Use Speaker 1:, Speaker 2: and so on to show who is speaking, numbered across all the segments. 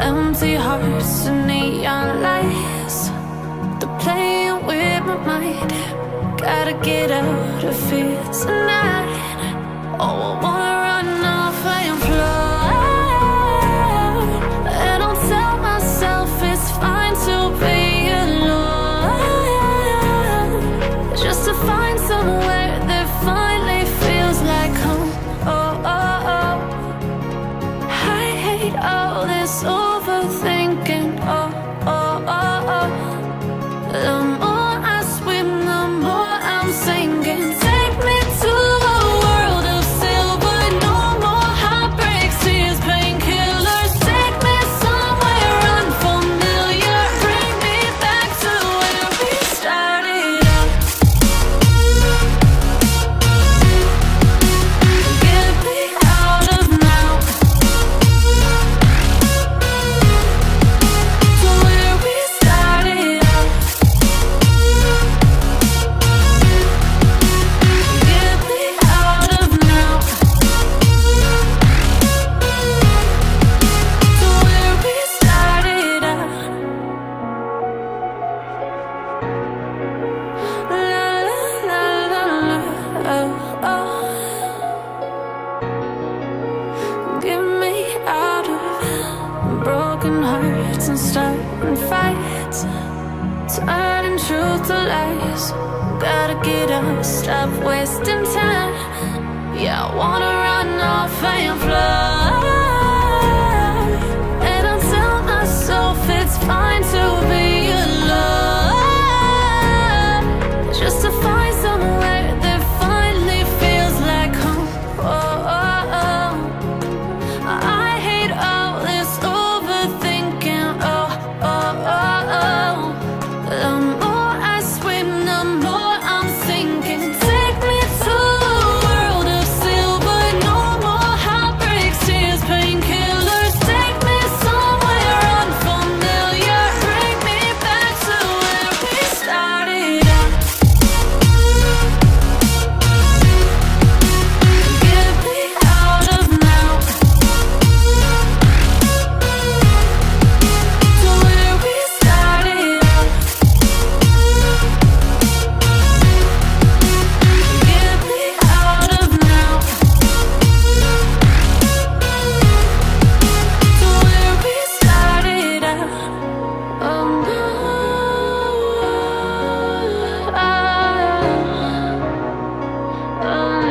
Speaker 1: Empty hearts and neon lights, they're playing with my mind. Gotta get out of here tonight. Oh, I wanna run off and fly, and I'll tell myself it's fine to be alone, just to find somewhere that finally feels like home. Oh, oh, oh. I hate all this overthinking. Oh, oh, oh, oh. The more I swim, the more I'm sinking. Take me to a world of silver. No more heartbreaks, tears, painkillers. Take me somewhere unfamiliar. Bring me back to where we started out. Get me out of now, to where we started out. Get me out of now, to where we started out. La la la la la, oh, oh. Get me out of broken hearts and starting fights, turning truth to lies. Gotta get up, stop wasting time. Yeah, I wanna run off and fly, and I'll tell myself it's fine to be alone, just to find somewhere that finally feels like home. Oh, oh, oh. I hate all this overthinking. Oh, oh, oh, oh. The more I swim, the more I'm sinking. Take me to a world of silver. No more heartbreaks, tears, painkillers. Take me somewhere unfamiliar. Bring me back to where we started out. Get me out of now, to where we started out. Get me out of now, to where we started out. Oh, no. Oh,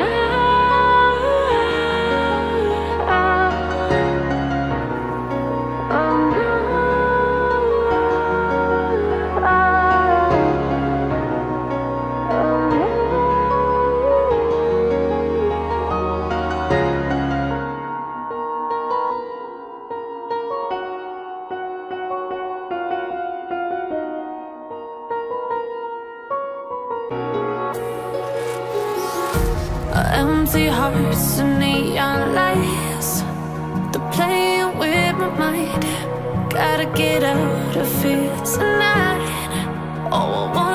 Speaker 1: empty hearts and neon lights, they're playing with my mind. Gotta get out of here tonight. Oh, I